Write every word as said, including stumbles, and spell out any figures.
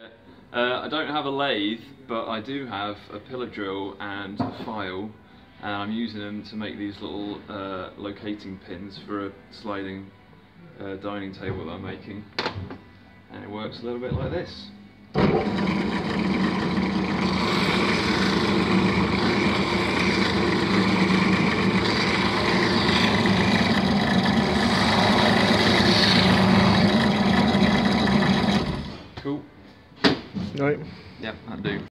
Uh, I don't have a lathe, but I do have a pillar drill and a file, and I'm using them to make these little uh, locating pins for a sliding uh, dining table that I'm making. And it works a little bit like this. Cool. Right. Yep, that'll do.